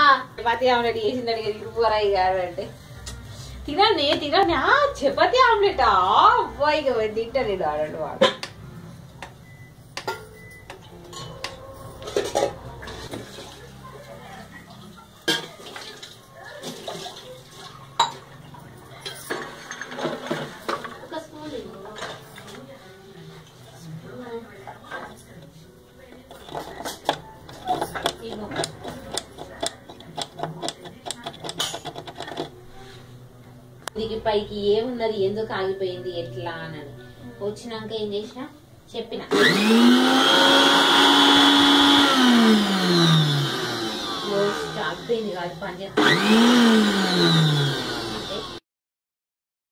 Chapati omelette చేసింది అడిగేది ఇరుపురా అంటే తిననే చపాతీ ఆమ్లెట్ అబ్బాయి తింటాడు ఆడండి వాడు. దీనికి పైకి ఏమున్నది ఎందుకు ఆగిపోయింది ఎట్లా అని వచ్చినాక ఏం చేసినా చెప్పిన ఆగిపోయింది కాదు పని చేస్తా